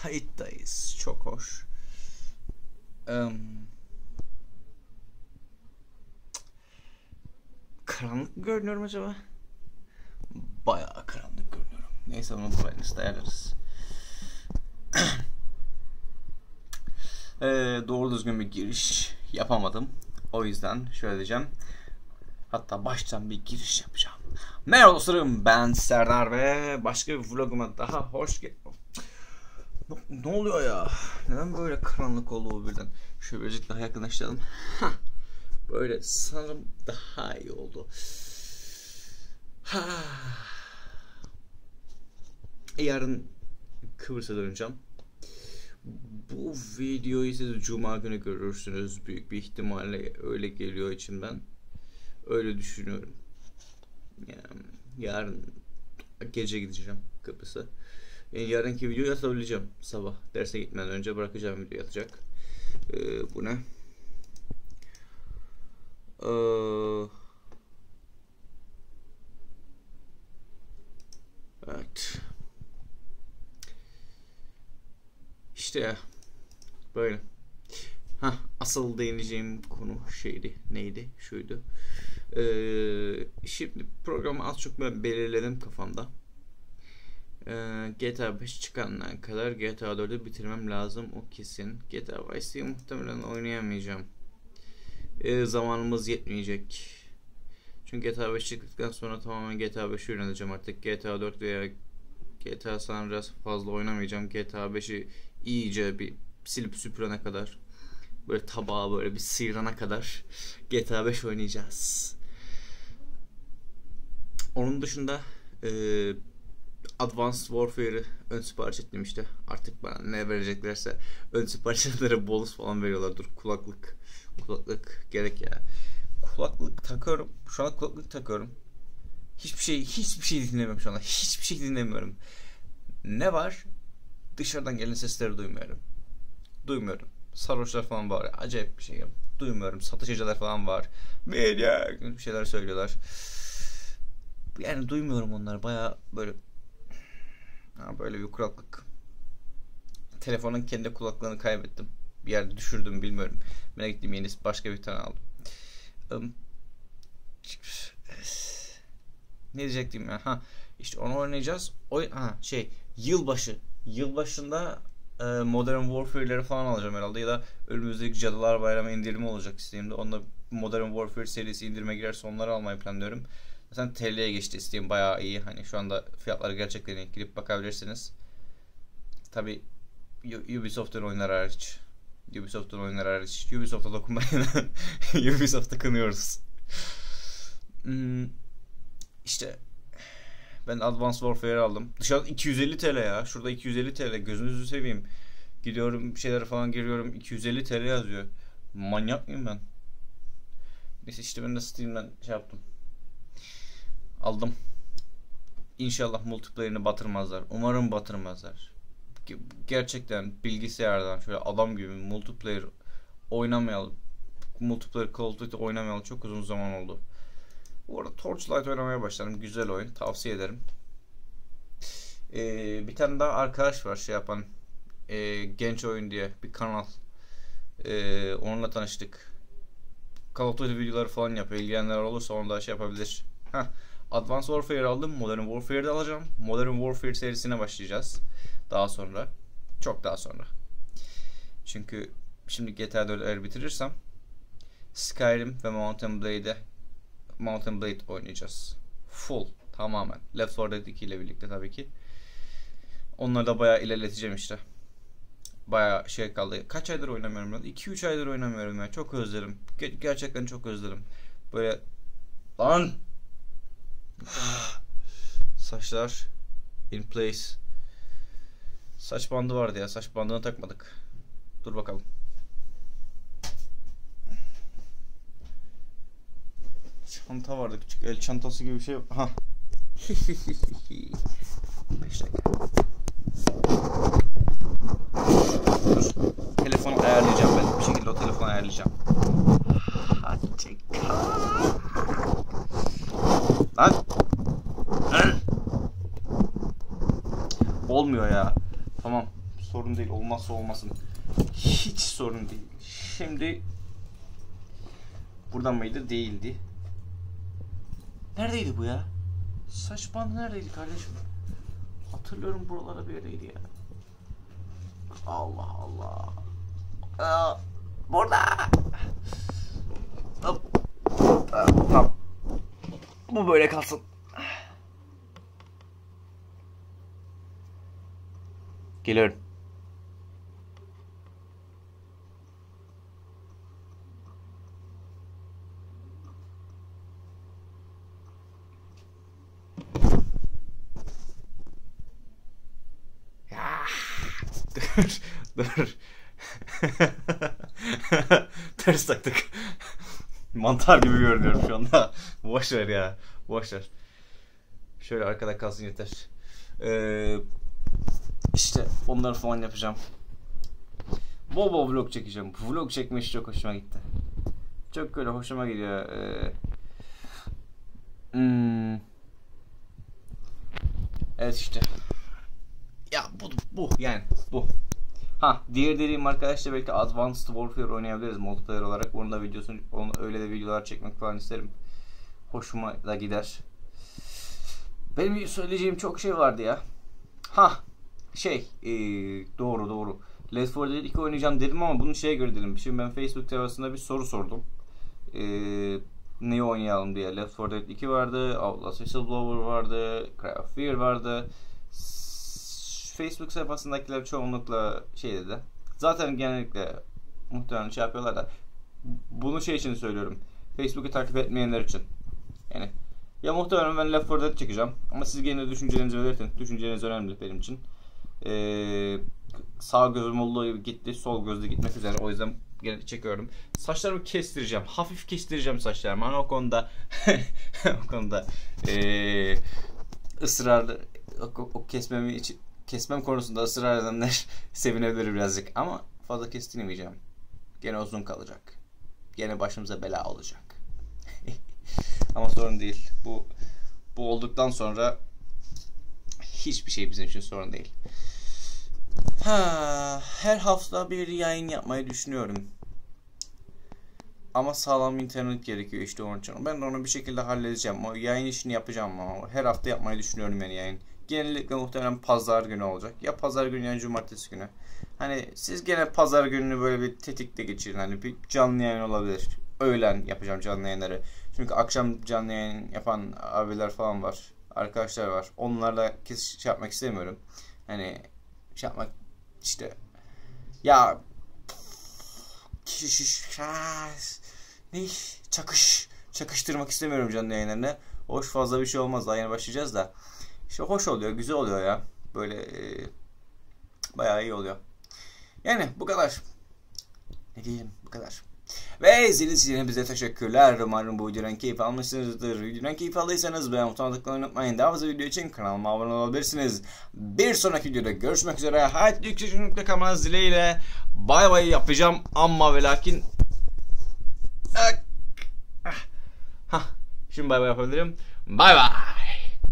Kayıttayız. Çok hoş. Karanlık mı görünüyorum acaba? Bayağı karanlık görünüyorum. Neyse onu brightness'da ayarlarız. Doğru düzgün bir giriş yapamadım. O yüzden şöyle diyeceğim. Hatta baştan bir giriş yapacağım. Merhaba dostlarım, ben Serdar ve başka bir vloguma daha hoş geldiniz. Ne oluyor ya? Neden böyle karanlık oldu bu birden? Şöyle birazcık daha yakınlaştıralım. Böyle sanırım daha iyi oldu. Yarın Kıbrıs'a döneceğim. Bu videoyu siz Cuma günü görürsünüz. Büyük bir ihtimalle öyle geliyor içimden. Öyle düşünüyorum. Yani yarın gece gideceğim Kıbrıs'a. Yani yarınki videoyu atabileceğim sabah. Derse gitmeden önce bırakacağım video yatacak. Bu ne? Evet. İşte böyle. Asıl değineceğim konu şeydi. Neydi? Şuydu. Şimdi programı az çok ben belirledim kafamda. GTA 5 çıkandan kadar GTA 4'ü bitirmem lazım, o kesin. GTA Vice City'yi muhtemelen oynayamayacağım. Zamanımız yetmeyecek. Çünkü GTA 5 çıktıktan sonra tamamen GTA 5'i yöneleceğim artık. GTA 4 veya GTA San Andreas fazla oynamayacağım. GTA 5'i iyice bir silip süpürene kadar, böyle tabağı böyle bir sıyırana kadar GTA 5 oynayacağız. Onun dışında Advanced Warfare'ı ön sipariş ettim işte. Artık bana ne vereceklerse ön siparişlere bonus falan veriyorlar. Dur, kulaklık gerek ya. Kulaklık takıyorum. Şu an kulaklık takıyorum. Hiçbir şey dinlemiyorum şu anda. Hiçbir şey dinlemiyorum. Ne var? Dışarıdan gelen sesleri duymuyorum. Sarhoşlar falan var. Acayip bir şey. Duymuyorum. Satışçılar falan var. Bir şeyler söylüyorlar. Yani duymuyorum onları. Bayağı böyle bir kulaklık. Telefonun kendi kulaklığını kaybettim. Bir yerde düşürdüm, bilmiyorum. Ben gittim, yenisi başka bir tane aldım. Ne diyecektim ya? İşte onu oynayacağız. Yılbaşında Modern Warfare'leri falan alacağım herhalde, ya da önümüzdeki Cadılar Bayramı indirimi olacak Steam'de. Onda Modern Warfare serisi indirime girerse onları almayı planlıyorum. Zaten TL'ye geçti Steam, bayağı iyi. Hani şu anda fiyatları gerçekten iyi. Girip bakabilirsiniz. Tabi Ubisoft'un oyunları hariç. Ubisoft'a dokunmayın. Ubisoft'u kınıyoruz. İşte ben Advanced Warfare aldım. Dışarıda 250 TL ya. Şurada 250 TL. Gözünüzü seveyim. Gidiyorum bir şeylere falan giriyorum. 250 TL yazıyor. Manyak mıyım ben? Neyse işte ben de Steam'den yaptım. Aldım. İnşallah multiplayer'ını batırmazlar. Umarım batırmazlar. Gerçekten bilgisayardan şöyle adam gibi multiplayer Call of Duty oynamayalı çok uzun zaman oldu. Bu arada Torchlight oynamaya başladım. Güzel oyun. Tavsiye ederim. Bir tane daha arkadaş var yapan. Genç Oyun diye bir kanal. Onunla tanıştık. Call of Duty videoları falan yapıyor. İlgilenenler olursa onu da yapabilir. Advanced Warfare aldım. Modern Warfare'de alacağım. Modern Warfare serisine başlayacağız. Daha sonra. Çok daha sonra. Çünkü şimdi GTA 4'ü eğer bitirirsem Skyrim ve Mountain Blade oynayacağız. Full. Tamamen. Left 4 Dead 2 ile birlikte tabii ki. Onları da bayağı ilerleteceğim işte. Bayağı şey kaldı. Kaç aydır oynamıyorum ben? 2-3 aydır oynamıyorum ya. Çok özledim. Gerçekten çok özledim. Böyle lan saçlar in place. Saç bandı vardı ya. Saç bandını takmadık. Dur bakalım. Çanta vardı. Küçük el çantası gibi bir şey. 5 dakika. Dur. Telefonu ayarlayacağım ben. Bir şekilde o telefonu ayarlayacağım. Hadi lan. Olmuyor ya. Tamam. Sorun değil. Olmazsa olmasın. Hiç sorun değil. Şimdi buradan mıydı? Değildi. Neredeydi bu ya? Saç bandı neredeydi kardeşim? Hatırlıyorum buralara bir yereydi ya. Allah Allah. Burada. Tamam. Bu böyle kalsın. Geliyorum. Dur. Ters taktık. Mantar gibi görünüyorum şu anda. Boş ver ya. Boş ver. Şöyle arkada kalsın yeter. İşte onları falan yapacağım. Bol bol vlog çekeceğim. Vlog çekme işi çok hoşuma gitti. Çok böyle hoşuma gidiyor. Evet işte. Ya bu yani bu. Diğer dediğim arkadaşlar belki Advanced Warfare oynayabiliriz multiplayer olarak. Onun da videosunu, öyle de videolar çekmek falan isterim. Hoşuma da gider. Benim söyleyeceğim çok şey vardı ya. Doğru. Left 4 Dead 2 oynayacağım dedim ama bunu şeye göre dedim. Şimdi ben Facebook arasında bir soru sordum. Neyi oynayalım diye. Left 4 Dead 2 vardı, Outlast Whistleblower vardı, Cry of Fear vardı. Facebook sayfasındakiler çoğunlukla şey dedi. Zaten genellikle muhtemelen şey yapıyorlar da bunu şey için söylüyorum. Facebook'u takip etmeyenler için. Yani ya muhtemelen ben Left 4 Dead çekeceğim ama siz gene düşüncelerinizi belirtin. Düşünceleriniz önemli benim için. Sağ gözüm olduğu gibi gitti, sol gözde gitmek üzere. O yüzden gene çekiyorum. Saçlarımı kestireceğim. Hafif kestireceğim saçlarımı. Hani o konuda ısrarlı o kesmem konusunda ısrar edenler sevinebilir birazcık ama fazla kestirmeyeceğim. Gene uzun kalacak. Gene başımıza bela olacak. Ama sorun değil. Bu olduktan sonra hiçbir şey bizim için sorun değil. Her hafta bir yayın yapmayı düşünüyorum. Ama sağlam internet gerekiyor işte onun için. Ben de onu bir şekilde halledeceğim. O yayın işini yapacağım ama her hafta yapmayı düşünüyorum yani yayın. Genellikle muhtemelen pazar günü olacak. Ya pazar günü ya cumartesi günü. Hani siz gene pazar gününü böyle bir tetikte geçirin. Hani bir canlı yayın olabilir. Öğlen yapacağım canlı yayınları. Çünkü akşam canlı yayın yapan abiler falan var. Arkadaşlar var. Onlarla şey yapmak istemiyorum. Hani şey yapmak işte ya çakıştırmak istemiyorum canlı yayınlarını. Hoş fazla bir şey olmaz. Daha yeni başlayacağız da. İşte hoş oluyor, güzel oluyor ya. Böyle bayağı iyi oluyor. Yani bu kadar. Ne diyelim, bu kadar. Ve izlediğiniz için bize teşekkürler. Umarım bu videodan keyif almışsınızdır. Videodan keyif aldıysanız beğen butonuna tıklamayı unutmayın. Daha fazla video için kanalıma abone olabilirsiniz. Bir sonraki videoda görüşmek üzere. Hayat yüksekçilikle kalmanız dileğiyle. Bay bay yapacağım ama ve lakin şimdi bay bay yapabilirim. Bay bay.